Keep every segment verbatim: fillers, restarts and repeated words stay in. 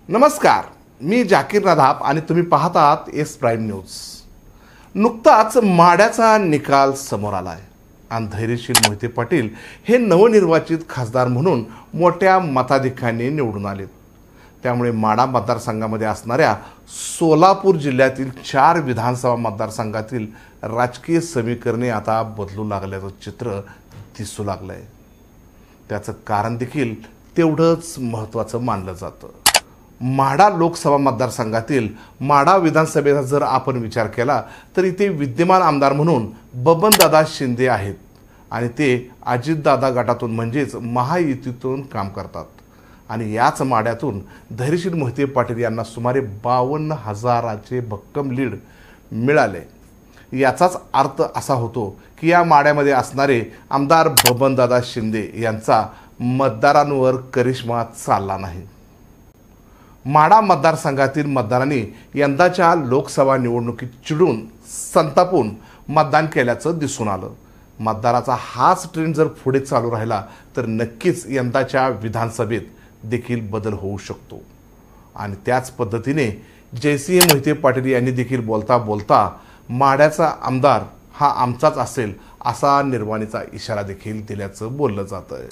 नमस्कार, मी जाकीर नदाब आणि तुम्ही पाहत आहात एस प्राईम न्यूज। नुकताच माड्याचा निकाल समोर आलाय आणि धैर्यशील मोहिते पाटील हे नवनिर्वाचित खासदार म्हणून मोठ्या मताधिक्याने निवडून आलेत। त्यामुळे माडा मतदारसंघामध्ये असणाऱ्या सोलापूर जिल्ह्यातील चार विधानसभा मतदारसंघातील राजकीय समीकरणे आता बदलू लागल्याचं चित्र दिसू लागलंय। त्याचं कारण देखील तेवढंच महत्त्वाचं मानलं जातं। माडा लोकसभा मतदारसंघातील माडा विधानसभेचा जर आपण विचार केला तर इथे विद्यमान आमदार म्हणून बबनदादा शिंदे आहेत आणि ते अजितदादा गटातून म्हणजेच महायुतीतून काम करतात आणि याच माड्यातून धैर्यशील मोहिते पाटील यांना सुमारे बावन्न हजाराचे भक्कम लीड मिळाले। याचाच अर्थ असा होतो की या माड्यामध्ये असणारे आमदार बबनदादा शिंदे यांचा मतदारांवर करिश्मा चालला नाही। माडा मतदारसंघातील मतदारांनी यंदाच्या लोकसभा निवडणुकीत चिडून संतापून मतदान केल्याचं दिसून आलं। मतदाराचा हाच ट्रेंड जर पुढे चालू राहिला तर नक्कीच यंदाच्या विधानसभेत देखील बदल होऊ शकतो आणि त्याच पद्धतीने जयसिंह मोहिते पाटील यांनी देखील बोलता बोलता माड्याचा आमदार हा आमचाच असेल असा निर्वाणीचा इशारा देखील दिल्याचं बोललं जातंय।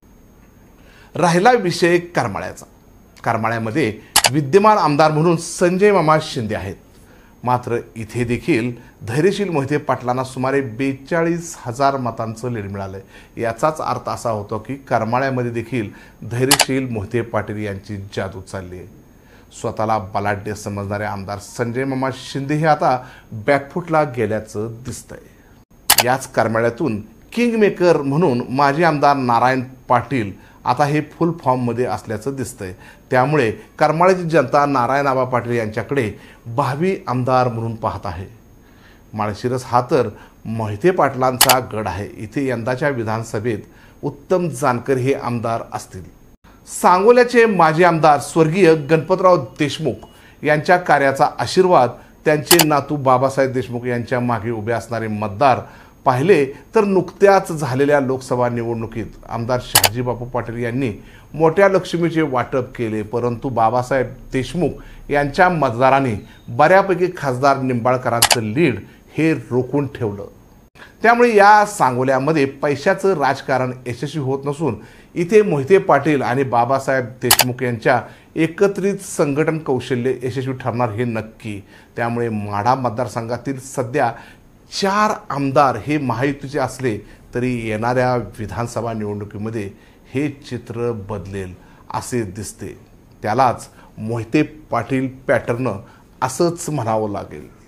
राहिला विषय करमाळ्याचा। करमाळ्यामध्ये विद्यमान आमदार म्हणून संजय मामा शिंदे आहेत, मात्र इथे देखील धैर्यशील मोहिते पाटलांना सुमारे बेचाळीस हजार मतांचं लीड मिळालं। याचाच अर्थ असा होतो की करमाळ्यामध्ये देखील धैर्यशील मोहिते पाटील यांची जादू चालली आहे। स्वतःला बलाढ्य समजणारे आमदार संजय मामा शिंदे हे आता बॅकफुटला गेल्याचं दिसतंय। याच करमाळ्यातून किंग मेकर म्हणून माजी आमदार नारायण पाटील आता हे फुल फॉर्ममध्ये असल्याचं दिसतंय। त्यामुळे करमाळ्याची जनता नारायणआबा पाटील यांच्याकडे भावी आमदार म्हणून पाहत आहे। माळशिरस हा तर मोहिते पाटलांचा गड आहे। इथे यंदाच्या विधानसभेत उत्तम जानकर हे आमदार असतील। सांगोल्याचे माजी आमदार स्वर्गीय गणपतराव देशमुख यांच्या कार्याचा आशीर्वाद त्यांचे नातू बाबासाहेब देशमुख यांच्या मागे उभे असणारे मतदार पाहिले तर नुकत्याच झालेल्या लोकसभा निवडणुकीत आमदार शहाजीबापू पाटील यांनी मोठ्या लक्ष्मीचे वाटप केले, परंतु बाबासाहेब देशमुख यांच्या मतदारांनी बऱ्यापैकी खासदार निंबाळकरांचं लीड हे रोखून ठेवलं। त्यामुळे या सांगोल्यामध्ये पैशाचं राजकारण यशस्वी होत नसून इथे मोहिते पाटील आणि बाबासाहेब देशमुख यांच्या एकत्रित संघटन कौशल्य यशस्वी ठरणार हे नक्की। त्यामुळे माढा मतदारसंघातील सध्या चार आमदार हे महायुतीचे असले तरी येणाऱ्या विधानसभा निवडणुकीमध्ये हे चित्र बदलेल असे दिसते। त्यालाच मोहिते पाटील पॅटर्न असंच म्हणावं लागेल।